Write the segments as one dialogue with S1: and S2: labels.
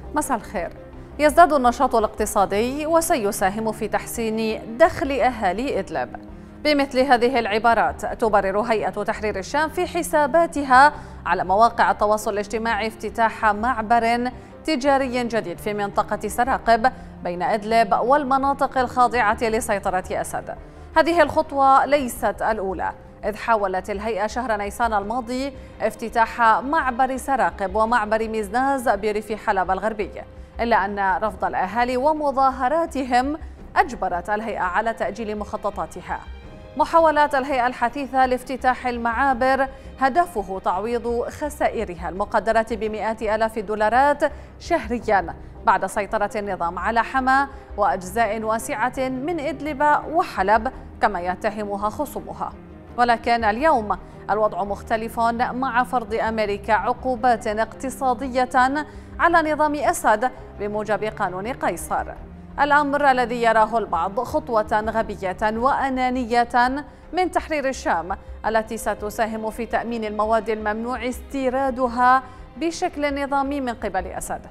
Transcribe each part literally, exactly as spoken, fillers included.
S1: مساء الخير. يزداد النشاط الاقتصادي وسيساهم في تحسين دخل أهالي إدلب. بمثل هذه العبارات تبرر هيئة تحرير الشام في حساباتها على مواقع التواصل الاجتماعي افتتاح معبر تجاري جديد في منطقة سراقب بين إدلب والمناطق الخاضعة لسيطرة أسد. هذه الخطوة ليست الأولى، إذ حاولت الهيئة شهر نيسان الماضي افتتاح معبر سراقب ومعبر مزناز بريف حلب الغربي، إلا أن رفض الأهالي ومظاهراتهم أجبرت الهيئة على تأجيل مخططاتها. محاولات الهيئة الحثيثة لافتتاح المعابر هدفه تعويض خسائرها المقدرة بمئات آلاف الدولارات شهريا بعد سيطرة النظام على حما وأجزاء واسعة من إدلب وحلب كما يتهمها خصومها. ولكن اليوم الوضع مختلف مع فرض أمريكا عقوبات اقتصادية على نظام أسد بموجب قانون قيصر، الأمر الذي يراه البعض خطوة غبية وأنانية من تحرير الشام التي ستساهم في تأمين المواد الممنوع استيرادها بشكل نظامي من قبل أسد.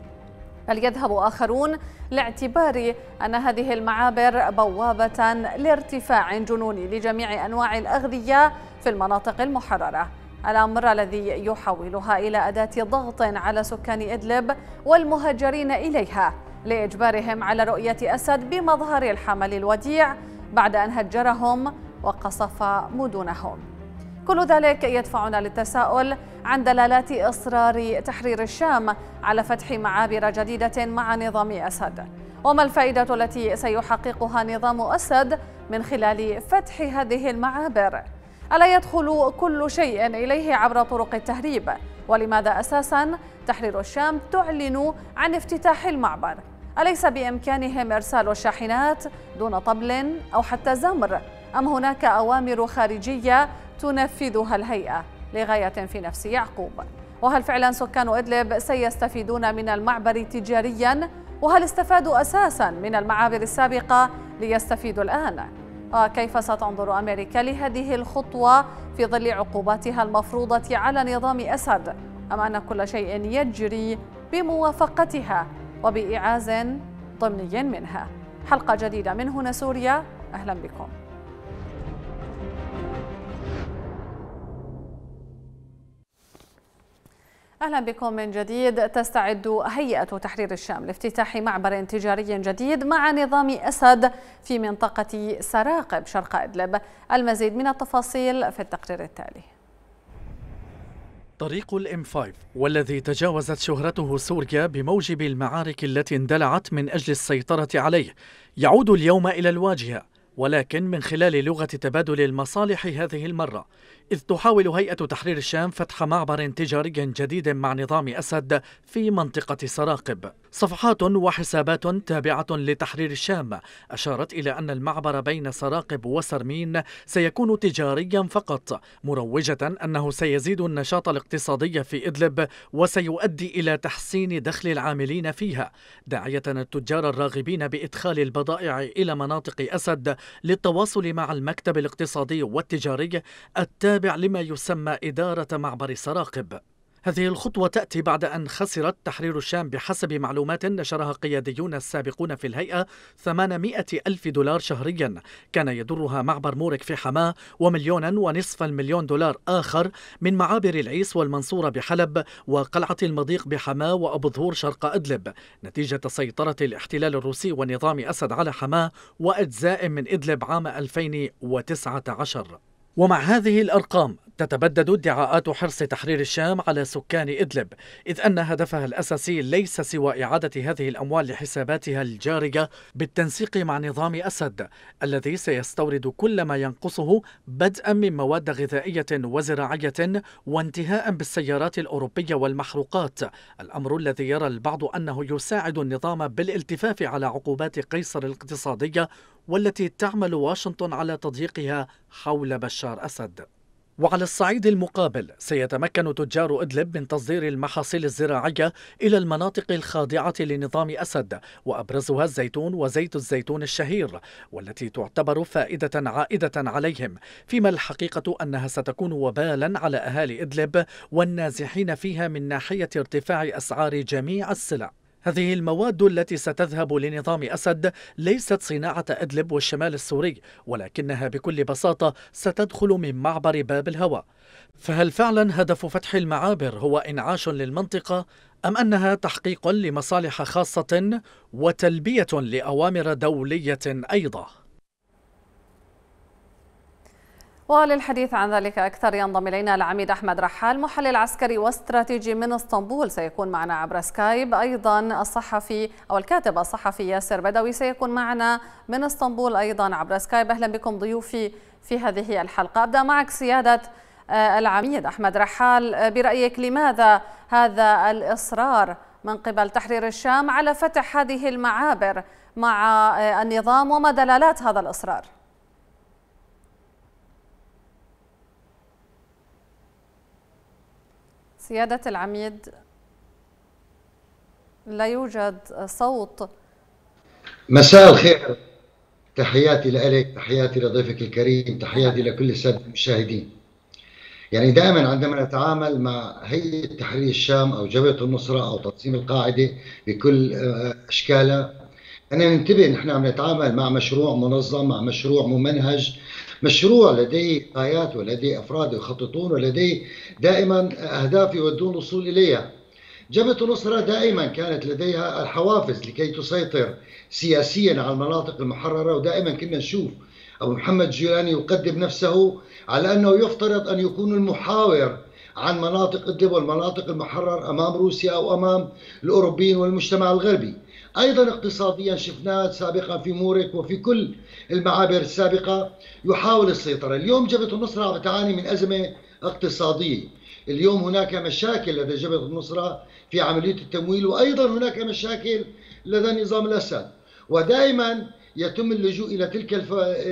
S1: بل يذهب آخرون لاعتبار أن هذه المعابر بوابة لارتفاع جنوني لجميع أنواع الأغذية في المناطق المحررة، الأمر الذي يحولها إلى أداة ضغط على سكان إدلب والمهاجرين إليها لإجبارهم على رؤية أسد بمظهر الحمل الوديع بعد أن هجرهم وقصف مدنهم. كل ذلك يدفعنا للتساؤل عن دلالات إصرار تحرير الشام على فتح معابر جديدة مع نظام أسد، وما الفائدة التي سيحققها نظام أسد من خلال فتح هذه المعابر؟ ألا يدخل كل شيء إليه عبر طرق التهريب؟ ولماذا أساساً تحرير الشام تعلن عن افتتاح المعبر؟ أليس بإمكانهم إرسال الشاحنات دون طبل أو حتى زمر؟ أم هناك أوامر خارجية تنفذها الهيئة لغاية في نفس يعقوب؟ وهل فعلا سكان إدلب سيستفيدون من المعبر تجاريا؟ وهل استفادوا أساسا من المعابر السابقة ليستفيدوا الآن؟ وكيف ستنظر أمريكا لهذه الخطوة في ظل عقوباتها المفروضة على نظام أسد؟ أم أن كل شيء يجري بموافقتها وبإعاز ضمني منها؟ حلقة جديدة من هنا سوريا، أهلا بكم. أهلا بكم من جديد. تستعد هيئة تحرير الشام لافتتاح معبر تجاري جديد مع نظام أسد في منطقة سراقب شرق إدلب. المزيد من التفاصيل في التقرير التالي.
S2: طريق الإم خمسة والذي تجاوزت شهرته سوريا بموجب المعارك التي اندلعت من أجل السيطرة عليه يعود اليوم إلى الواجهة، ولكن من خلال لغة تبادل المصالح هذه المرة، إذ تحاول هيئة تحرير الشام فتح معبر تجاري جديد مع نظام أسد في منطقة سراقب. صفحات وحسابات تابعة لتحرير الشام أشارت إلى أن المعبر بين سراقب وسرمين سيكون تجاريا فقط، مروجة أنه سيزيد النشاط الاقتصادي في إدلب وسيؤدي إلى تحسين دخل العاملين فيها، داعية التجار الراغبين بإدخال البضائع إلى مناطق أسد للتواصل مع المكتب الاقتصادي والتجاري التابع لما يسمى إدارة معبر سراقب. هذه الخطوة تأتي بعد أن خسرت تحرير الشام بحسب معلومات نشرها قياديون السابقون في الهيئة ثمانمئة ألف دولار شهريا كان يدرها معبر مورك في حماة، ومليونا ونصف المليون دولار آخر من معابر العيس والمنصورة بحلب وقلعة المضيق بحماة وأبو ظهور شرق إدلب، نتيجة سيطرة الاحتلال الروسي ونظام أسد على حماة وأجزاء من إدلب عام ألفين وتسعة عشر. ومع هذه الأرقام تتبدد ادعاءات حرص تحرير الشام على سكان إدلب، إذ أن هدفها الأساسي ليس سوى إعادة هذه الأموال لحساباتها الجارية بالتنسيق مع نظام أسد الذي سيستورد كل ما ينقصه، بدءا من مواد غذائية وزراعية وانتهاء بالسيارات الأوروبية والمحروقات، الأمر الذي يرى البعض أنه يساعد النظام بالالتفاف على عقوبات قيصر الاقتصادية والتي تعمل واشنطن على تضييقها حول بشار أسد. وعلى الصعيد المقابل سيتمكن تجار إدلب من تصدير المحاصيل الزراعية إلى المناطق الخاضعة لنظام أسد، وأبرزها الزيتون وزيت الزيتون الشهير، والتي تعتبر فائدة عائدة عليهم، فيما الحقيقة أنها ستكون وبالا على أهالي إدلب والنازحين فيها من ناحية ارتفاع أسعار جميع السلع. هذه المواد التي ستذهب لنظام أسد ليست صناعة إدلب والشمال السوري، ولكنها بكل بساطة ستدخل من معبر باب الهواء. فهل فعلا هدف فتح المعابر هو إنعاش للمنطقة، أم أنها تحقيق لمصالح خاصة وتلبية لأوامر دولية أيضا؟
S1: وللحديث عن ذلك أكثر ينضم إلينا العميد أحمد رحال، محلل عسكري واستراتيجي من اسطنبول، سيكون معنا عبر سكايب. أيضا الصحفي أو الكاتب الصحفي ياسر بدوي سيكون معنا من اسطنبول أيضا عبر سكايب. أهلا بكم ضيوفي في هذه الحلقة. أبدأ معك سيادة العميد أحمد رحال، برأيك لماذا هذا الإصرار من قبل تحرير الشام على فتح هذه المعابر مع النظام، وما دلالات هذا الإصرار؟ سيادة العميد لا يوجد صوت.
S3: مساء الخير، تحياتي لك، تحياتي لضيفك الكريم، تحياتي لكل السادة المشاهدين. يعني دائما عندما نتعامل مع هيئة تحرير الشام أو جبهة النصرة أو تنظيم القاعدة بكل أشكالها، أنا ننتبه نحن عم نتعامل مع مشروع منظم، مع مشروع ممنهج، مشروع لديه غايات ولديه أفراد يخططون ولديه دائما أهداف يودون الوصول إليها. جبهة النصرة دائما كانت لديها الحوافز لكي تسيطر سياسيا على المناطق المحررة، ودائما كنا نشوف أبو محمد جيلاني يقدم نفسه على أنه يفترض أن يكون المحاور عن مناطق إدلب والمناطق المحررة أمام روسيا أو أمام الأوروبيين والمجتمع الغربي. أيضا اقتصاديا شفناه سابقا في مورك وفي كل المعابر السابقة يحاول السيطرة. اليوم جبهة النصرة عم تعاني من أزمة اقتصادية، اليوم هناك مشاكل لدى جبهة النصرة في عملية التمويل، وأيضا هناك مشاكل لدى نظام الأسد، ودائما يتم اللجوء إلى تلك الف...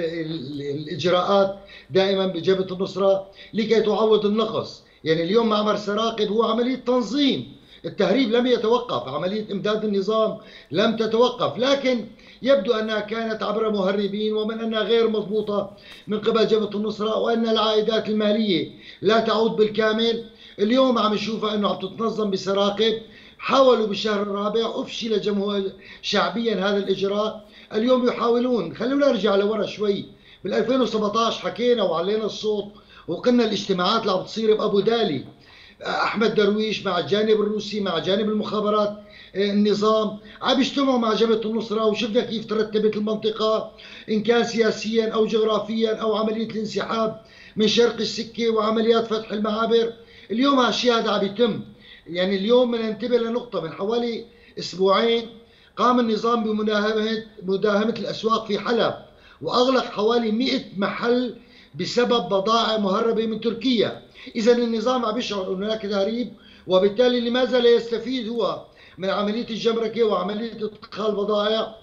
S3: الإجراءات دائما بجبهة النصرة لكي تعوض النقص. يعني اليوم معبر سراقب هو عملية تنظيم، التهريب لم يتوقف، عملية إمداد النظام لم تتوقف، لكن يبدو أنها كانت عبر مهربين ومن أنها غير مضبوطة من قبل جبهة النصرة، وأن العائدات المالية لا تعود بالكامل. اليوم عم نشوفها أنه عم تتنظم بسراقب، حاولوا بالشهر الرابع، أفشل جمهور شعبيا هذا الإجراء. اليوم يحاولون، خلونا نرجع لورا شوي، بال ألفين وسبعطعش حكينا وعلينا الصوت وقلنا الاجتماعات اللي عم تصير بأبو دالي، أحمد درويش مع الجانب الروسي مع جانب المخابرات النظام عم يجتمعوا مع جبهة النصرة، وشفنا كيف ترتبت المنطقة إن كان سياسيا أو جغرافيا أو عملية الانسحاب من شرق السكة وعمليات فتح المعابر. اليوم هالشيء هذا عم يتم. يعني اليوم بدنا ننتبه لنقطة، من حوالي أسبوعين قام النظام بمداهمة مداهمة الأسواق في حلب، وأغلق حوالي مئة محل بسبب بضائع مهربة من تركيا. إذا النظام عم يشعر أن هناك تهريب، وبالتالي لماذا لا يستفيد هو من عملية الجمركة وعملية ادخال بضائع؟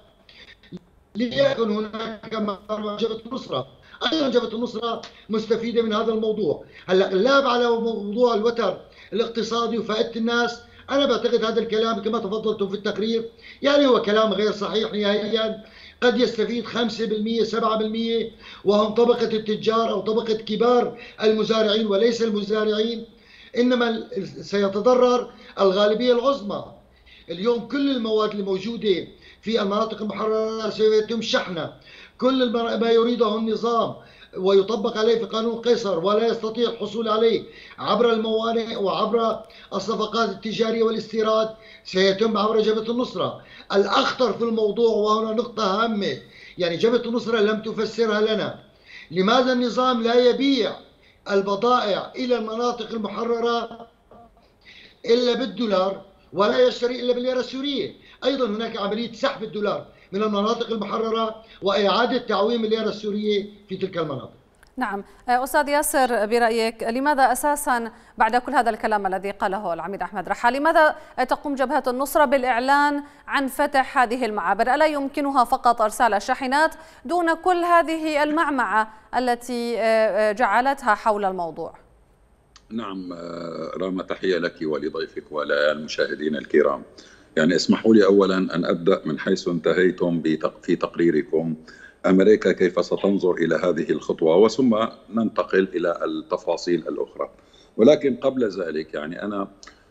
S3: ليكن هناك مع جبهة النصرة. أيضا جبهة النصرة مستفيدة من هذا الموضوع. هلا اللعب على موضوع الوتر الاقتصادي وفائدة الناس، أنا بعتقد هذا الكلام كما تفضلتم في التقرير يعني هو كلام غير صحيح نهائيا. قد يستفيد خمسة بالمئة سبعة بالمئة وهم طبقة التجار أو طبقة كبار المزارعين وليس المزارعين، إنما سيتضرر الغالبية العظمى. اليوم كل المواد الموجودة في المناطق المحررة سيتم شحنها، كل ما يريده النظام ويطبق عليه في قانون قيصر ولا يستطيع الحصول عليه عبر الموانئ وعبر الصفقات التجارية والاستيراد سيتم عبر جبهة النصرة. الأخطر في الموضوع، وهنا نقطة هامة يعني جبهة النصرة لم تفسرها لنا، لماذا النظام لا يبيع البضائع إلى المناطق المحررة إلا بالدولار ولا يشتري إلا بالليرة السورية؟ أيضا هناك عملية سحب الدولار من المناطق المحررة وإعادة تعويم الليرة السورية في تلك المناطق.
S1: نعم أستاذ ياسر، برأيك لماذا أساسا بعد كل هذا الكلام الذي قاله العميد أحمد رحال، لماذا تقوم جبهة النصرة بالإعلان عن فتح هذه المعابر؟ ألا يمكنها فقط إرسال شاحنات دون كل هذه المعمعة التي جعلتها حول الموضوع؟
S4: نعم راما، تحية لك ولضيفك وللمشاهدين الكرام. يعني اسمحوا لي أولا أن أبدأ من حيث انتهيتم في تقريركم، أمريكا كيف ستنظر إلى هذه الخطوة، وثم ننتقل إلى التفاصيل الأخرى. ولكن قبل ذلك يعني أنا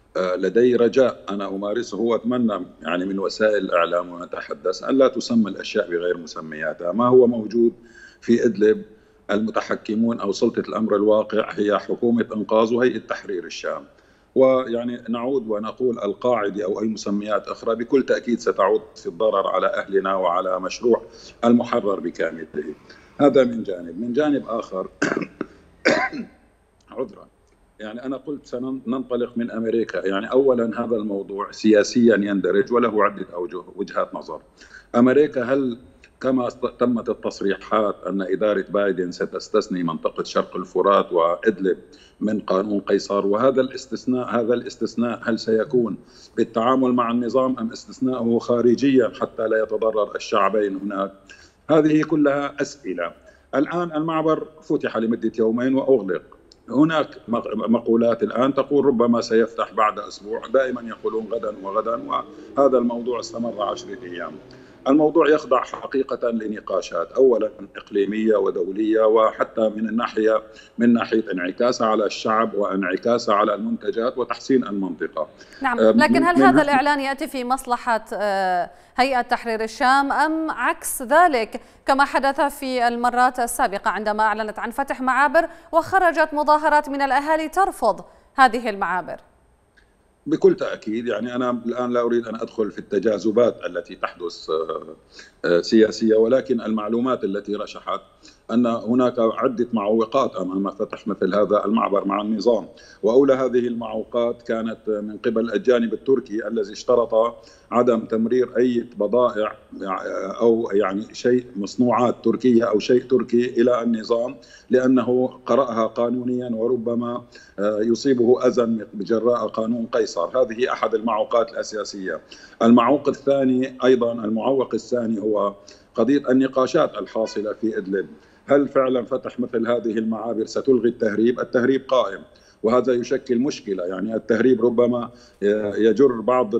S4: لدي رجاء أنا أمارسه وأتمنى يعني من وسائل الإعلام ونتحدث أن لا تسمى الأشياء بغير مسمياتها. ما هو موجود في إدلب المتحكمون أو سلطة الأمر الواقع هي حكومة إنقاذ وهيئة تحرير الشام، ويعني نعود ونقول القاعدة أو أي مسميات أخرى بكل تأكيد ستعود في الضرر على أهلنا وعلى مشروع المحرر بكامله. هذا من جانب. من جانب آخر عذرا يعني أنا قلت سننطلق من أمريكا. يعني أولا هذا الموضوع سياسيا يندرج وله عدة أوجه وجهات نظر. أمريكا هل كما تمت التصريحات أن إدارة بايدن ستستثني منطقة شرق الفرات وإدلب من قانون قيصر، وهذا الاستثناء هذا الاستثناء هل سيكون بالتعامل مع النظام أم استثناءه خارجيا حتى لا يتضرر الشعبين هناك؟ هذه كلها أسئلة. الآن المعبر فتح لمدة يومين وأغلق. هناك مقولات الآن تقول ربما سيفتح بعد أسبوع، دائما يقولون غدا وغدا، وهذا الموضوع استمر عشرة أيام. الموضوع يخضع حقيقة لنقاشات أولا إقليمية ودولية، وحتى من الناحية من ناحية انعكاسها على الشعب وانعكاسها على المنتجات وتحسين المنطقة.
S1: نعم، لكن هل هذا الإعلان يأتي في مصلحة هيئة تحرير الشام أم عكس ذلك كما حدث في المرات السابقة عندما أعلنت عن فتح معابر وخرجت مظاهرات من الأهالي ترفض هذه المعابر؟
S4: بكل تأكيد. يعني أنا الآن لا أريد أن أدخل في التجاذبات التي تحدث سياسية، ولكن المعلومات التي رشحت أن هناك عدة معوقات أمام فتح مثل هذا المعبر مع النظام، وأولى هذه المعوقات كانت من قبل الجانب التركي الذي اشترط عدم تمرير أي بضائع أو يعني شيء مصنوعات تركية أو شيء تركي إلى النظام، لأنه قرأها قانونيا وربما يصيبه أذى بجراء قانون قيصر. هذه أحد المعوقات الأساسية. المعوق الثاني أيضا المعوق الثاني هو قضية النقاشات الحاصلة في إدلب. هل فعلا فتح مثل هذه المعابر ستلغي التهريب؟ التهريب قائم وهذا يشكل مشكلة. يعني التهريب ربما يجر بعض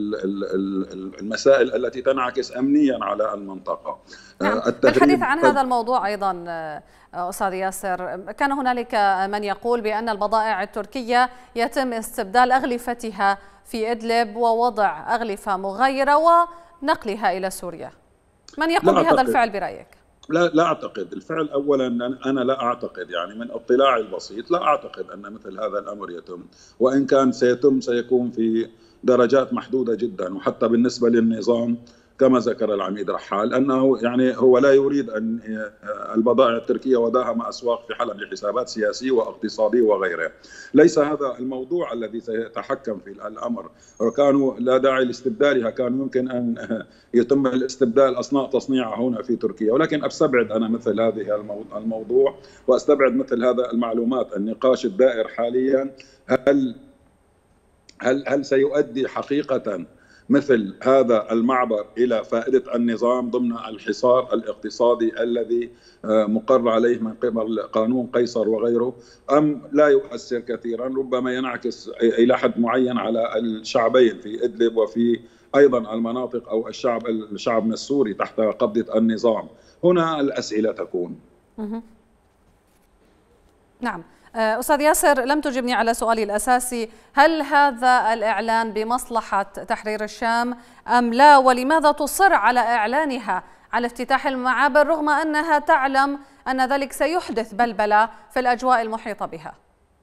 S4: المسائل التي تنعكس أمنيا على المنطقة.
S1: نعم. بالحديث عن هذا الموضوع أيضا أستاذ ياسر، كان هنالك من يقول بأن البضائع التركية يتم استبدال أغلفتها في إدلب ووضع أغلفة مغايرة ونقلها إلى سوريا. من يقوم بهذا الفعل برأيك؟
S4: لا لا أعتقد. الفعل أولا أنا لا أعتقد، يعني من اطلاعي البسيط لا أعتقد أن مثل هذا الأمر يتم، وإن كان سيتم سيكون في درجات محدودة جدا. وحتى بالنسبة للنظام كما ذكر العميد رحال أنه يعني هو لا يريد أن البضائع التركية وداهم أسواق في حلب لحسابات سياسية واقتصادية وغيره. ليس هذا الموضوع الذي سيتحكم في الأمر، وكانوا لا داعي لاستبدالها، كان يمكن أن يتم الاستبدال أثناء تصنيعها هنا في تركيا. ولكن أستبعد أنا مثل هذه الموضوع وأستبعد مثل هذا المعلومات. النقاش الدائر حاليا هل هل هل سيؤدي حقيقة مثل هذا المعبر إلى فائدة النظام ضمن الحصار الاقتصادي الذي مقر عليه من قبل قانون قيصر وغيره، أم لا يؤثر كثيرا، ربما ينعكس إلى حد معين على الشعبين في إدلب وفي أيضا المناطق أو الشعب الشعب السوري تحت قبضة النظام. هنا الأسئلة تكون.
S1: نعم. أستاذ ياسر، لم تجبني على سؤالي الأساسي، هل هذا الإعلان بمصلحة تحرير الشام أم لا؟ ولماذا تصر على إعلانها على افتتاح المعابر رغم أنها تعلم أن ذلك سيحدث بلبلة في الأجواء المحيطة بها؟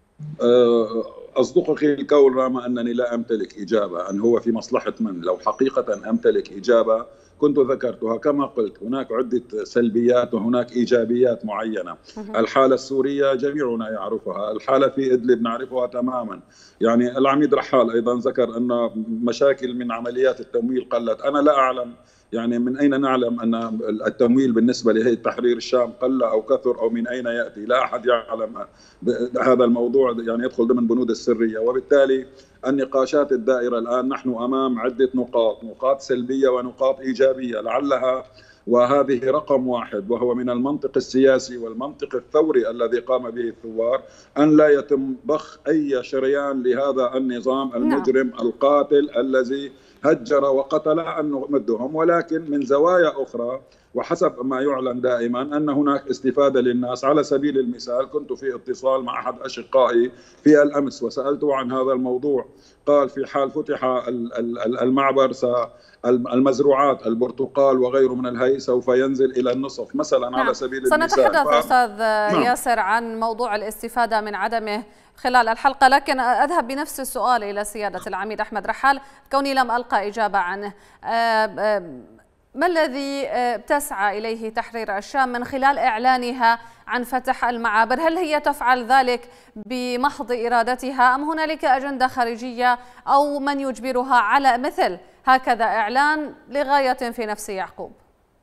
S4: أصدقك القول رغم أنني لا أمتلك إجابة أن هو في مصلحة من. لو حقيقة أمتلك إجابة كنت ذكرتها. كما قلت هناك عدة سلبيات وهناك إيجابيات معينة. الحالة السورية جميعنا يعرفها، الحالة في إدلب نعرفها تماما. يعني العميد رحال أيضا ذكر أن مشاكل من عمليات التمويل قلت. أنا لا أعلم يعني من أين نعلم أن التمويل بالنسبة لهيئة تحرير الشام قل أو كثر أو من أين يأتي. لا أحد يعلم هذا الموضوع، يعني يدخل ضمن بنود السرية. وبالتالي النقاشات الدائرة الآن نحن أمام عدة نقاط، نقاط سلبية ونقاط إيجابية لعلها، وهذه رقم واحد، وهو من المنطق السياسي والمنطق الثوري الذي قام به الثوار أن لا يتم ضخ أي شريان لهذا النظام المجرم القاتل الذي هجر وقتل أن نمدهم. ولكن من زوايا أخرى وحسب ما يعلن دائما أن هناك استفادة للناس. على سبيل المثال كنت في اتصال مع أحد أشقائي في الأمس وسألته عن هذا الموضوع، قال في حال فتح المعبر المزروعات البرتقال وغيره من الهي سوف ينزل إلى النصف مثلا. نعم. على سبيل المثال
S1: سنتحدث ف... أستاذ نعم. ياسر عن موضوع الاستفادة من عدمه خلال الحلقة، لكن أذهب بنفس السؤال إلى سيادة العميد أحمد رحال كوني لم ألقى إجابة عنه. ما الذي تسعى إليه تحرير الشام من خلال إعلانها عن فتح المعابر؟ هل هي تفعل ذلك بمحض إرادتها أم هنالك أجندة خارجية أو من يجبرها على مثل هكذا إعلان لغاية في نفس يعقوب؟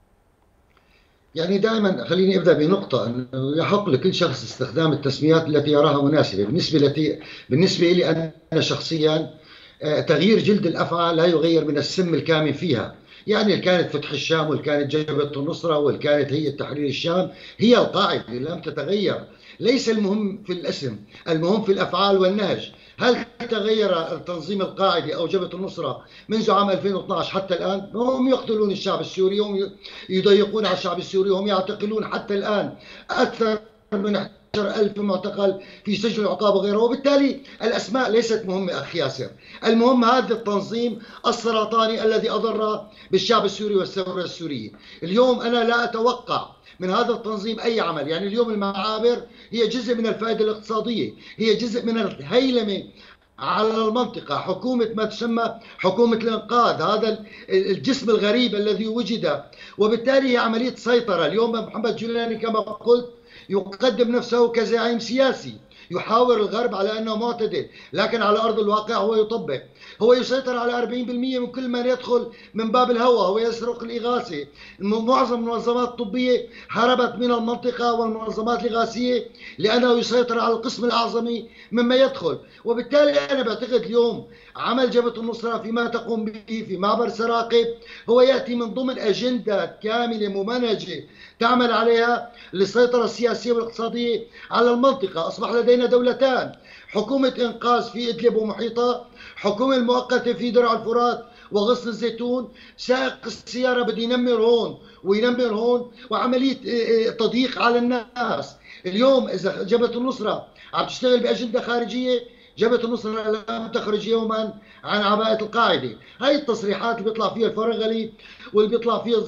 S3: يعني دائما خليني ابدا بنقطه انه يحق لكل شخص استخدام التسميات التي يراها مناسبه. بالنسبه لي بالنسبه لي انا شخصيا تغيير جلد الافعى لا يغير من السم الكامن فيها. يعني اللي كانت فتح الشام واللي كانت جبهة النصرة واللي كانت هي تحرير الشام هي القاعدة لم تتغير. ليس المهم في الاسم، المهم في الافعال والنهج. هل تغير التنظيم القاعدي او جبهة النصرة منذ عام ألفين واثنعش حتى الان؟ هم يقتلون الشعب السوري، هم يضيقون على الشعب السوري، هم يعتقلون حتى الان اكثر من أحد عشر ألف معتقل في سجن العقاب وغيره. وبالتالي الأسماء ليست مهمة أخ ياسر، المهم هذا التنظيم السرطاني الذي أضر بالشعب السوري والثورة السورية. اليوم أنا لا أتوقع من هذا التنظيم أي عمل. يعني اليوم المعابر هي جزء من الفائدة الاقتصادية، هي جزء من الهيلمة على المنطقة. حكومة ما تسمى حكومة الإنقاذ، هذا الجسم الغريب الذي وجد، وبالتالي هي عملية سيطرة. اليوم محمد جولاني كما قلت يقدم نفسه كزعيم سياسي، يحاور الغرب على أنه معتدل، لكن على أرض الواقع هو يطبق، هو يسيطر على أربعين بالمئة من كل من يدخل من باب الهوى، هو يسرق الإغاثة. معظم المنظمات الطبية هربت من المنطقة والمنظمات الإغاثية لأنه يسيطر على القسم الأعظمي مما يدخل. وبالتالي أنا بعتقد اليوم عمل جبهة النصرة فيما تقوم به في معبر سراقب هو يأتي من ضمن أجندة كاملة ممنهجة تعمل عليها للسيطرة السياسية والاقتصادية على المنطقة. أصبح لدينا دولتان، حكومة إنقاذ في إدلب ومحيطها، حكومة المؤقتة في درع الفرات وغصن الزيتون. سائق السيارة بده ينمر هون وينمر هون، وعملية تضييق على الناس. اليوم إذا جبهة النصرة عم تشتغل بأجندة خارجية، جبهة النصرة لم تخرج يوما عن عباءة القاعدة. هاي التصريحات اللي بيطلع فيها الفرغلي واللي بيطلع فيها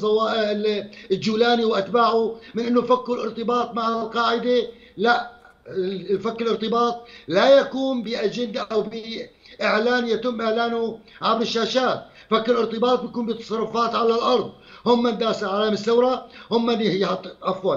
S3: الجولاني وأتباعه من أنه فكوا الارتباط مع القاعدة، لا، فك الارتباط لا يكون بأجندة أو بإعلان يتم إعلانه عبر الشاشات. فك الارتباط بيكون بتصرفات على الأرض. هم من داس علامة الثورة، هم من عفوا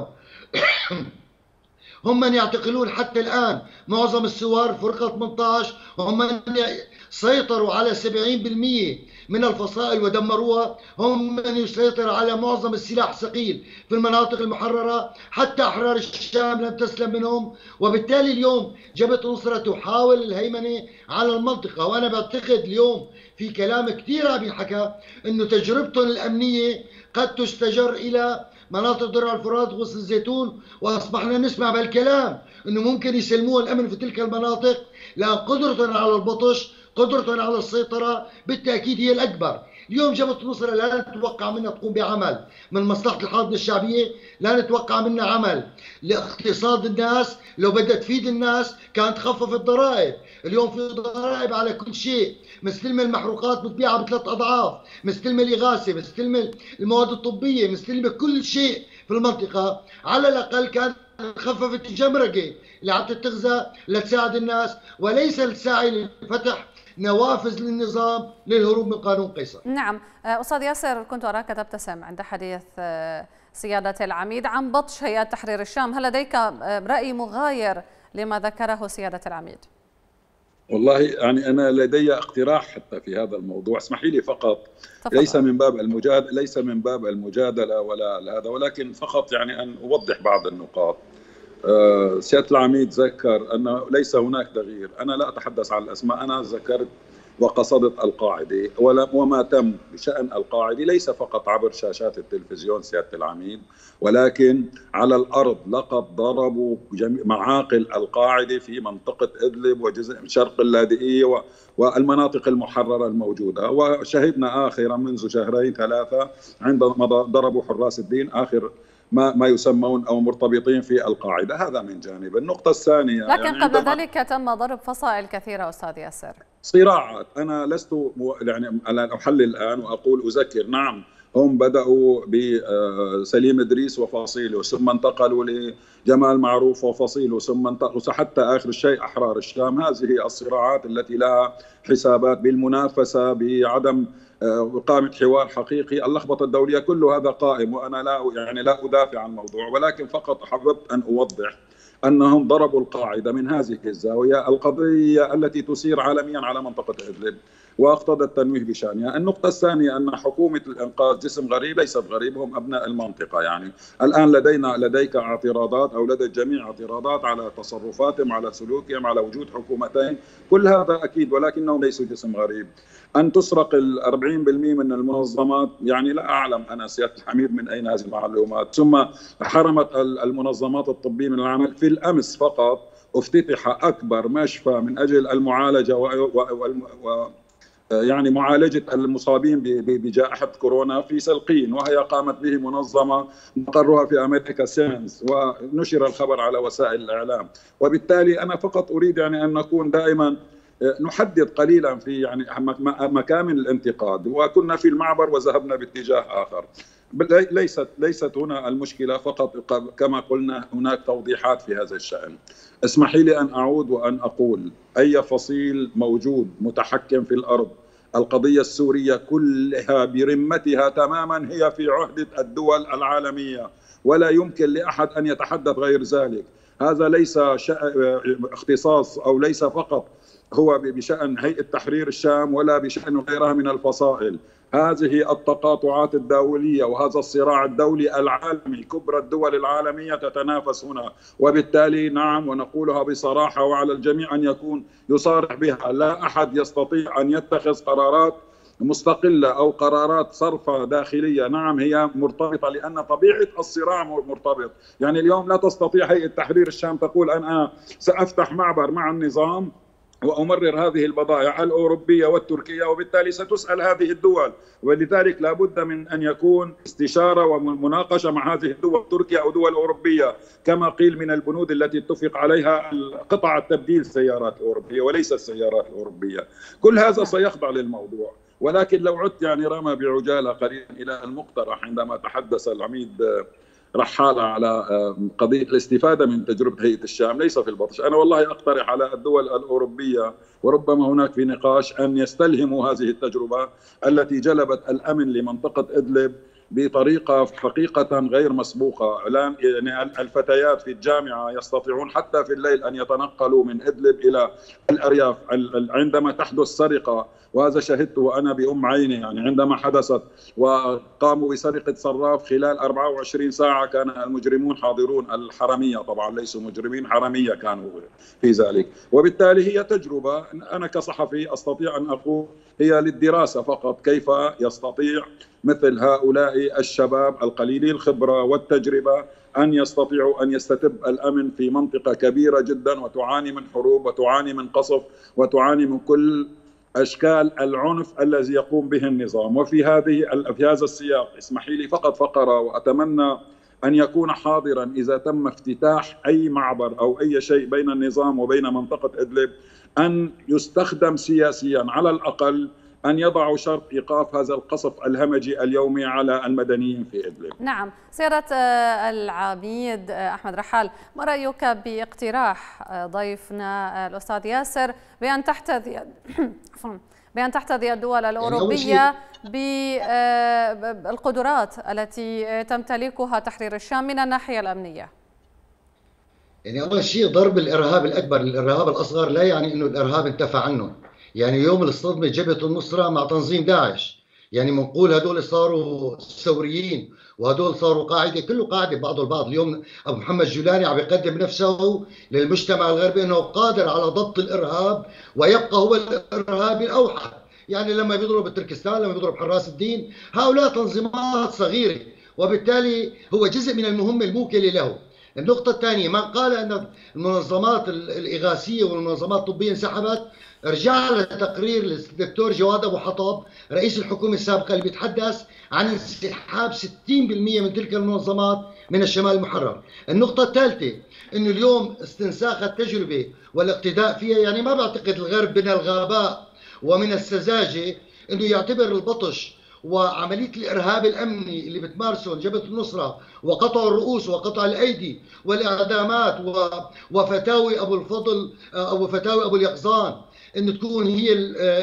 S3: هم من يعتقلون حتى الآن معظم الثوار فرقة ثمانية عشر، هم من سيطروا على سبعين بالمئة من الفصائل ودمروها، هم من يسيطر على معظم السلاح الثقيل في المناطق المحررة. حتى أحرار الشام لم تسلم منهم. وبالتالي اليوم جبهة النصرة تحاول الهيمنة على المنطقة. وأنا بعتقد اليوم في كلام كثير عم ينحكى إنه تجربتهم الأمنية قد تستجر إلى مناطق درع الفرات وغصن الزيتون، واصبحنا نسمع بالكلام انه ممكن يسلموا الامن في تلك المناطق، لان قدرتهم على البطش، قدرتهم على السيطره بالتاكيد هي الاكبر. اليوم جبهة النصرة لا نتوقع منها تقوم بعمل من مصلحة الحاضنة الشعبية، لا نتوقع منها عمل لاقتصاد الناس. لو بدها تفيد الناس كانت تخفف الضرائب. اليوم في ضرائب على كل شيء، مستلمة المحروقات بتبيعها بثلاث أضعاف، مستلمة الإغاثة، مستلمة المواد الطبية، مستلمة كل شيء في المنطقة. على الأقل كانت خففت الجمركة اللي عم تتغذى لتساعد الناس، وليس لتساعد لفتح نوافذ للنظام للهروب من قانون قيصر.
S1: نعم أستاذ ياسر، كنت أراك تبتسم عند حديث سيادة العميد عن بطش هيئة تحرير الشام. هل لديك رأي مغاير لما ذكره سيادة العميد؟
S4: والله يعني أنا لدي اقتراح حتى في هذا الموضوع، اسمحي لي فقط. تفضل. ليس من باب المجادلة ليس من باب المجادلة ولا هذا، ولكن فقط يعني أن أوضح بعض النقاط. سيادة العميد ذكر أنه ليس هناك تغيير. أنا لا أتحدث عن الأسماء، أنا ذكرت وقصدت القاعدة، وما تم بشأن القاعدة ليس فقط عبر شاشات التلفزيون سيادة العميد، ولكن على الأرض. لقد ضربوا معاقل القاعدة في منطقة إدلب وجزء من شرق اللاذقية والمناطق المحررة الموجودة. وشهدنا آخرا منذ شهرين ثلاثة عندما ضربوا حراس الدين آخر ما ما يسمون أو مرتبطين في القاعدة. هذا من جانب. النقطة الثانية،
S1: لكن
S4: يعني
S1: قبل ذلك تم ضرب فصائل كثيرة أستاذ ياسر.
S4: صراعات. أنا لست يعني أنا أحلل الآن وأقول أذكر، نعم هم بدأوا بسليم إدريس وفصيله، ثم انتقلوا لجمال معروف وفصيله، ثم انتقلوا حتى آخر الشيء أحرار الشام. هذه الصراعات التي لها حسابات بالمنافسة، بعدم إقامة حوار حقيقي، اللخبطة الدولية، كل هذا قائم. وأنا لا يعني لا أدافع عن الموضوع، ولكن فقط حببت أن أوضح أنهم ضربوا القاعدة من هذه الزاوية، القضية التي تسير عالميا على منطقة إدلب واقتضى التنويه بشأنها. النقطة الثانية أن حكومة الإنقاذ جسم غريب، ليست غريب، هم أبناء المنطقة. يعني الآن لدينا لديك اعتراضات أو لدى الجميع اعتراضات على تصرفاتهم، على سلوكهم، على وجود حكومتين، كل هذا أكيد، ولكنهم ليسوا جسم غريب. أن تسرق الأربعين بالمئة من المنظمات، يعني لا أعلم أنا سيادة الحميد من أين هذه المعلومات. ثم حرمت المنظمات الطبية من العمل. في الأمس فقط افتتح أكبر مشفى من أجل المعالجة و, و... و... يعني معالجة المصابين بجائحة كورونا في سلقين، وهي قامت به منظمة مقرها في أمريكا سيمنز، ونشر الخبر على وسائل الإعلام. وبالتالي أنا فقط أريد يعني أن نكون دائما نحدد قليلا في يعني مكامن الانتقاد. وكنا في المعبر وذهبنا باتجاه آخر. ليست ليست هنا المشكلة فقط، كما قلنا هناك توضيحات في هذا الشأن. اسمحي لي أن أعود وأن أقول أي فصيل موجود متحكم في الأرض، القضية السورية كلها برمتها تماما هي في عهدة الدول العالمية، ولا يمكن لأحد أن يتحدث غير ذلك. هذا ليس اختصاص أو ليس فقط هو بشأن هيئة تحرير الشام ولا بشأن غيرها من الفصائل. هذه التقاطعات الدولية وهذا الصراع الدولي العالمي، كبرى الدول العالمية تتنافس هنا، وبالتالي نعم ونقولها بصراحة وعلى الجميع أن يكون يصارح بها. لا أحد يستطيع أن يتخذ قرارات مستقلة أو قرارات صرفة داخلية. نعم هي مرتبطة لأن طبيعة الصراع مرتبط. يعني اليوم لا تستطيع هيئة تحرير الشام تقول أنا سأفتح معبر مع النظام وأمرر هذه البضائع الأوروبية والتركية، وبالتالي ستسأل هذه الدول. ولذلك لا بد من أن يكون استشارة ومناقشة مع هذه الدول، تركيا أو دول أوروبية، كما قيل من البنود التي اتفق عليها قطع التبديل السيارات الأوروبية وليس السيارات الأوروبية. كل هذا سيخضع للموضوع. ولكن لو عدت يعني رمى بعجالة قليلا إلى المقترح عندما تحدث العميد رحالة على قضية الاستفادة من تجربة هيئة الشام، ليس في البطش. أنا والله أقترح على الدول الأوروبية، وربما هناك في نقاش، أن يستلهموا هذه التجربة التي جلبت الأمن لمنطقة إدلب بطريقة حقيقة غير مسبوقة. الآن يعني الفتيات في الجامعة يستطيعون حتى في الليل أن يتنقلوا من إدلب إلى الأرياف عندما تحدث سرقة، وهذا شهدته أنا بأم عيني. يعني عندما حدثت وقاموا بسرقة صراف خلال أربعة وعشرين ساعة كان المجرمون حاضرون، الحرمية طبعا ليسوا مجرمين، حرمية كانوا في ذلك. وبالتالي هي تجربة أنا كصحفي أستطيع أن أقول هي للدراسة فقط، كيف يستطيع مثل هؤلاء الشباب القليلي الخبرة والتجربة أن يستطيعوا أن يستتب الأمن في منطقة كبيرة جدا وتعاني من حروب وتعاني من قصف وتعاني من كل أشكال العنف الذي يقوم به النظام. وفي هذه في هذا السياق اسمحي لي فقط فقرة، وأتمنى أن يكون حاضرا إذا تم افتتاح أي معبر أو أي شيء بين النظام وبين منطقة إدلب، أن يستخدم سياسيا على الأقل أن يضعوا شرط إيقاف هذا القصف الهمجي اليومي على المدنيين في إدلب.
S1: نعم سيادة العميد أحمد رحال، ما رأيك باقتراح ضيفنا الأستاذ ياسر بأن تحتذي بأن تحتذي الدول الأوروبية بالقدرات التي تمتلكها تحرير الشام من الناحية الأمنية؟
S3: يعني أول شيء ضرب الإرهاب الأكبر للإرهاب الأصغر لا يعني أنه الإرهاب انتفى عنه. يعني يوم الصدمة جبهة النصرة مع تنظيم داعش، يعني منقول هدول صاروا ثوريين وهدول صاروا قاعده، كله قاعده بعضه البعض. اليوم ابو محمد جولاني عم يقدم نفسه للمجتمع الغربي انه قادر على ضبط الارهاب ويبقى هو الارهابي الاوحد. يعني لما بيضرب بتركستان، لما بيضرب حراس الدين، هؤلاء تنظيمات صغيره، وبالتالي هو جزء من المهمه الموكله له. النقطة الثانية، من قال أن المنظمات الإغاثية والمنظمات الطبية انسحبت، رجع لتقرير الدكتور جواد أبو حطب رئيس الحكومة السابقة اللي بيتحدث عن انسحاب ستين بالمئة من تلك المنظمات من الشمال المحرر. النقطة الثالثة، أنه اليوم استنساخ التجربة والاقتداء فيها، يعني ما بعتقد الغرب من الغباء ومن السذاجة أنه يعتبر البطش وعملية الإرهاب الأمني اللي بتمارسه جبهة النصرة وقطع الرؤوس وقطع الأيدي والإعدامات وفتاوي أبو الفضل أو فتاوي أبو اليقظان أن تكون هي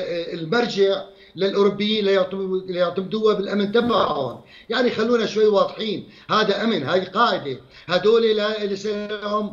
S3: المرجع للأوروبيين ليعتمدوها بالأمن تبعهم. يعني خلونا شوي واضحين، هذا أمن، هذه قاعدة، هدول ليس لهم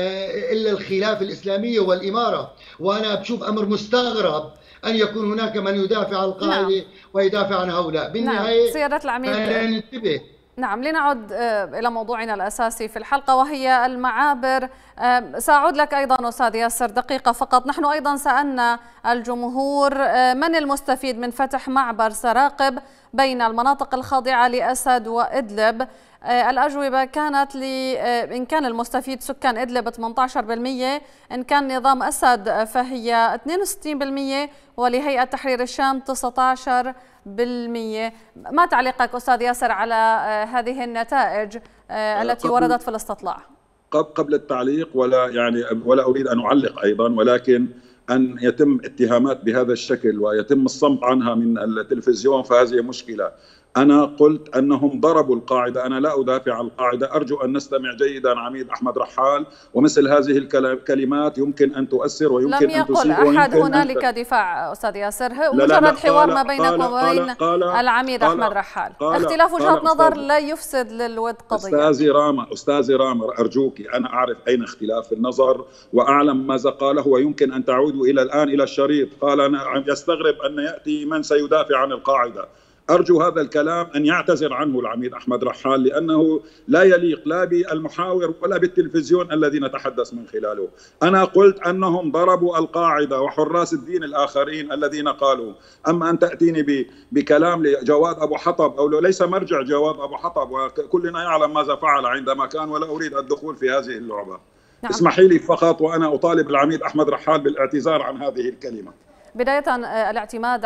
S3: إلا الخلافة الإسلامية والإمارة. وأنا بشوف أمر مستغرب أن يكون هناك من يدافع عن القاعدة نعم. ويدافع عن هؤلاء. بالنهاية
S1: نعم. سيادة العميد
S3: ننتبه.
S1: نعم، لنعد إلى موضوعنا الأساسي في الحلقة وهي المعابر. سأعود لك أيضا أستاذ ياسر دقيقة فقط. نحن أيضا سألنا الجمهور من المستفيد من فتح معبر سراقب بين المناطق الخاضعة لأسد وإدلب. الأجوبة كانت لي إن كان المستفيد سكان إدلب ثمانية عشر بالمئة، إن كان نظام أسد فهي اثنين وستين بالمئة، ولهيئة تحرير الشام تسعة عشر بالمئة. ما تعليقك أستاذ ياسر على هذه النتائج التي وردت في الاستطلاع؟
S4: قبل التعليق ولا يعني ولا أريد أن أعلق أيضا، ولكن أن يتم اتهامات بهذا الشكل ويتم الصمت عنها من التلفزيون فهذه مشكلة. أنا قلت أنهم ضربوا القاعدة، أنا لا أدافع عن القاعدة. أرجو أن نستمع جيدا عميد أحمد رحال، ومثل هذه الكلمات يمكن أن تؤثر ويمكن أن تسيء.
S1: لم يقل أحد هنالك دفاع أستاذ ياسر، مجرد حوار ما بينك وبين العميد أحمد رحال. اختلاف وجهات نظر لا يفسد للود قضية.
S4: أستاذي راما أستاذي راما أرجوك، أنا أعرف أين اختلاف النظر وأعلم ماذا قاله، ويمكن أن تعودوا إلى الآن إلى الشريط. قال أنا يستغرب أن يأتي من سيدافع عن القاعدة. أرجو هذا الكلام أن يعتذر عنه العميد أحمد رحال، لأنه لا يليق لا بالمحاور ولا بالتلفزيون الذي نتحدث من خلاله. أنا قلت أنهم ضربوا القاعدة وحراس الدين الآخرين الذين قالوا. أما أن تأتيني بكلام لجواد أبو حطب أو ليس مرجع جواد أبو حطب، وكلنا يعلم ماذا فعل عندما كان، ولا أريد الدخول في هذه اللعبة. نعم. اسمحي لي فقط وأنا أطالب العميد أحمد رحال بالاعتذار عن هذه الكلمة.
S1: بداية الاعتماد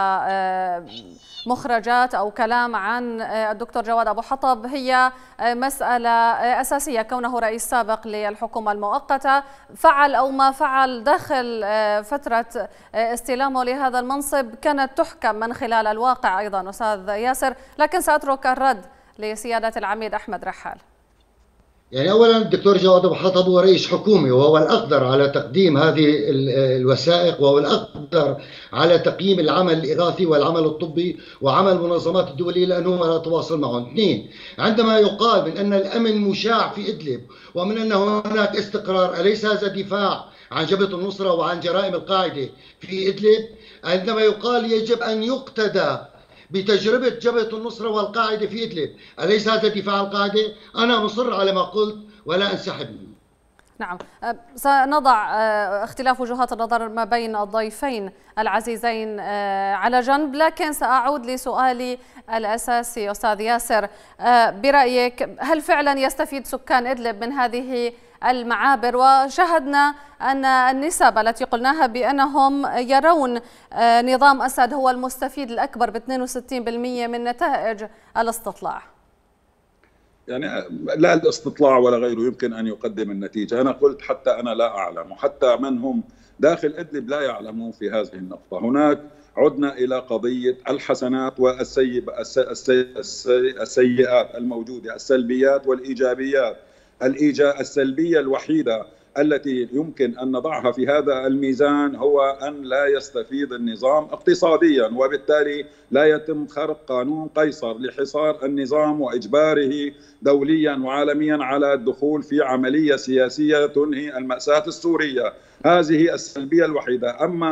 S1: على مخرجات أو كلام عن الدكتور جواد أبو حطب هي مسألة أساسية، كونه رئيس سابق للحكومة المؤقتة، فعل أو ما فعل داخل فترة استلامه لهذا المنصب كانت تحكم من خلال الواقع أيضا أستاذ ياسر. لكن سأترك الرد لسيادة العميد أحمد رحال.
S3: يعني أولا الدكتور جواد أبو حطب هو رئيس حكومي، وهو الأقدر على تقديم هذه الوثائق، وهو الأقدر على تقييم العمل الإغاثي والعمل الطبي وعمل المنظمات الدولية لأنه لا تواصل معهم. اثنين، عندما يقال من أن الأمن مشاع في إدلب ومن أن هناك استقرار، أليس هذا دفاع عن جبهة النصرة وعن جرائم القاعدة في إدلب؟ عندما يقال يجب أن يقتدى بتجربة جبهة النصرة والقاعدة في إدلب، أليس هذا دفاع عن القاعدة؟ أنا مصر على ما قلت ولا أنسحب منه.
S1: نعم، سنضع اختلاف وجهات النظر ما بين الضيفين العزيزين على جنب، لكن سأعود لسؤالي الأساسي أستاذ ياسر. برأيك هل فعلا يستفيد سكان إدلب من هذه المعابر؟ وشاهدنا أن النسب التي قلناها بأنهم يرون نظام أسد هو المستفيد الأكبر ب اثنين وستين بالمئة من نتائج الاستطلاع.
S4: يعني لا الاستطلاع ولا غيره يمكن أن يقدم النتيجة. أنا قلت حتى أنا لا أعلم، وحتى من هم داخل إدلب لا يعلمون في هذه النقطة. هناك عدنا إلى قضية الحسنات والسيئات الموجودة، السلبيات والإيجابيات. السلبية الوحيدة التي يمكن أن نضعها في هذا الميزان هو أن لا يستفيد النظام اقتصاديا، وبالتالي لا يتم خرق قانون قيصر لحصار النظام وإجباره دوليا وعالميا على الدخول في عملية سياسية تنهي المأساة السورية. هذه السلبية الوحيدة. أما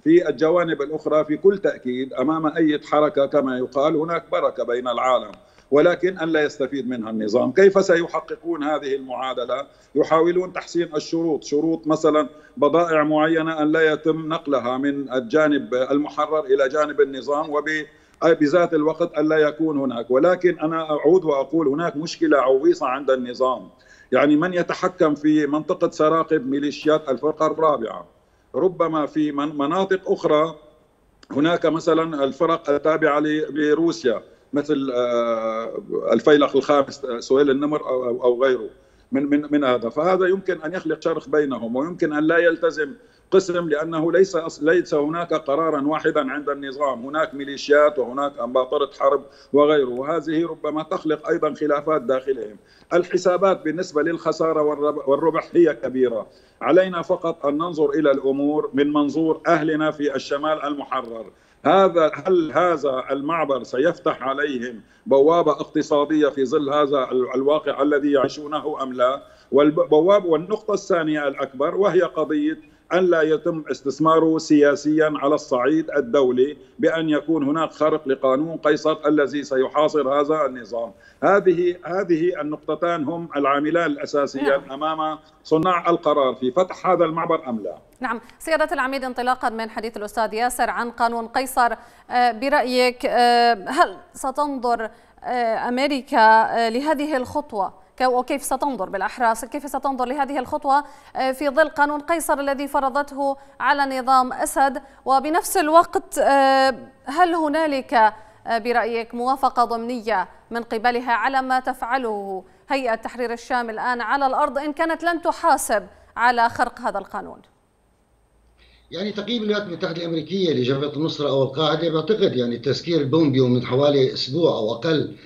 S4: في الجوانب الأخرى في كل تأكيد أمام أي حركة كما يقال هناك بركة بين العالم، ولكن أن لا يستفيد منها النظام. كيف سيحققون هذه المعادلة؟ يحاولون تحسين الشروط، شروط مثلا بضائع معينة أن لا يتم نقلها من الجانب المحرر إلى جانب النظام، وبذات الوقت أن لا يكون هناك. ولكن أنا أعود وأقول هناك مشكلة عويصة عند النظام، يعني من يتحكم في منطقة سراقب ميليشيات الفرقة الرابعة، ربما في مناطق أخرى هناك مثلا الفرق التابعة لروسيا مثل الفيلق الخامس سهيل النمر أو غيره من من من هذا، فهذا يمكن أن يخلق شرخ بينهم، ويمكن أن لا يلتزم قسم، لأنه ليس ليس هناك قرارا واحدا عند النظام، هناك ميليشيات وهناك أنباطرة حرب وغيره، وهذه ربما تخلق أيضا خلافات داخلهم. الحسابات بالنسبة للخسارة والربح هي كبيرة، علينا فقط أن ننظر إلى الأمور من منظور أهلنا في الشمال المحرر. هذا هل هذا المعبر سيفتح عليهم بوابة اقتصادية في ظل هذا الواقع الذي يعيشونه أم لا؟ والبوابة والنقطة الثانية الأكبر وهي قضية أن لا يتم استثماره سياسيا على الصعيد الدولي، بأن يكون هناك خرق لقانون قيصر الذي سيحاصر هذا النظام. هذه هذه النقطتان هم العاملان الأساسيان نعم. أمام صناع القرار في فتح هذا المعبر أم لا.
S1: نعم سيادة العميد، انطلاقا من حديث الأستاذ ياسر عن قانون قيصر، برأيك هل ستنظر أمريكا لهذه الخطوة، وكيف ستنظر بالأحرى كيف ستنظر لهذه الخطوة في ظل قانون قيصر الذي فرضته على نظام أسد، وبنفس الوقت هل هنالك برأيك موافقة ضمنية من قبلها على ما تفعله هيئة تحرير الشام الآن على الأرض إن كانت لن تحاسب على خرق هذا القانون؟
S3: يعني تقييم الولايات المتحدة الأمريكية لجبهة النصرة أو القاعدة بعتقد يعني تسكير بومبيو من حوالي أسبوع أو أقل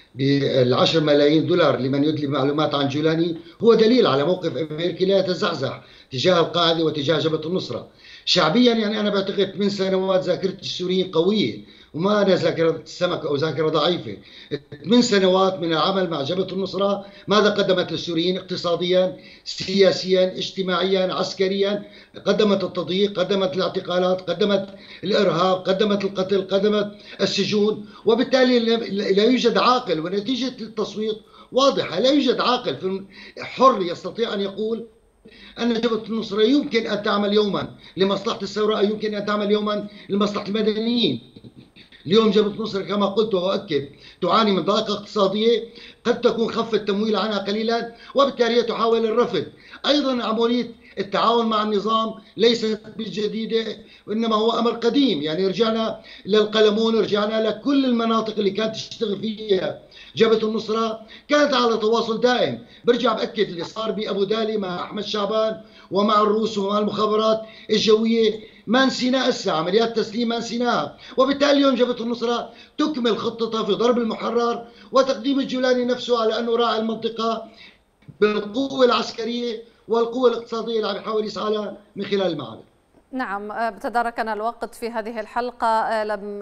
S3: بالعشر ملايين دولار لمن يدلي معلومات عن جولاني هو دليل على موقف أمريكي لا يتزعزع تجاه القاعدة وتجاه جبهة النصرة. شعبيا يعني أنا بعتقد من سنوات ذاكرة السوريين قوية، وما أنا ذاكرة السمك أو ذاكرة ضعيفة. من سنوات من العمل مع جبهة النصرة ماذا قدمت للسوريين اقتصاديا سياسيا اجتماعيا عسكريا؟ قدمت التضييق، قدمت الاعتقالات، قدمت الإرهاب، قدمت القتل، قدمت السجون، وبالتالي لا يوجد عاقل، ونتيجة التصويت واضحة، لا يوجد عاقل حر يستطيع أن يقول أن جبهة النصرة يمكن أن تعمل يوما لمصلحة الثورة، يمكن أن تعمل يوما لمصلحة المدنيين. اليوم جبهة النصرة كما قلت وأؤكد تعاني من ضائقة اقتصادية، قد تكون خف التمويل عنها قليلا، وبالتالي تحاول الرفض. أيضا عملية التعاون مع النظام ليست بالجديدة، وإنما هو أمر قديم. يعني رجعنا للقلمون، رجعنا لكل المناطق اللي كانت تشتغل فيها جبهة النصرة كانت على تواصل دائم. برجع بأكد اللي صار بأبو دالي مع أحمد شعبان ومع الروس ومع المخابرات الجوية ما نسينا، هسه عمليات تسليم ما نسيناها. وبالتالي اليوم جبهة النصرة تكمل خطتها في ضرب المحرر وتقديم الجولاني نفسه على أنه راعي المنطقة بالقوة العسكرية والقوة الاقتصادية اللي عم يحاول يسعى لها من خلال المعابر.
S1: نعم تداركنا الوقت في هذه الحلقة، لم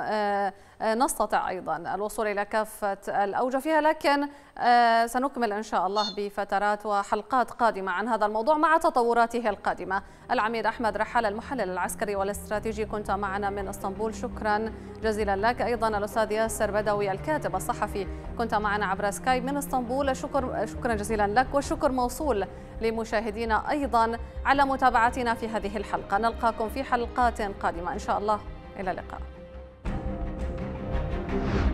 S1: نستطع أيضا الوصول إلى كافة الأوجه فيها، لكن سنكمل إن شاء الله بفترات وحلقات قادمة عن هذا الموضوع مع تطوراته القادمة. العميد أحمد رحال المحلل العسكري والاستراتيجي كنت معنا من اسطنبول، شكرا جزيلا لك. أيضا الأستاذ ياسر بدوي الكاتب الصحفي كنت معنا عبر سكايب من اسطنبول، شكر شكرا جزيلا لك، والشكر موصول لمشاهدينا أيضا على متابعتنا في هذه الحلقة. نلقاكم في حلقات قادمة إن شاء الله، إلى اللقاء.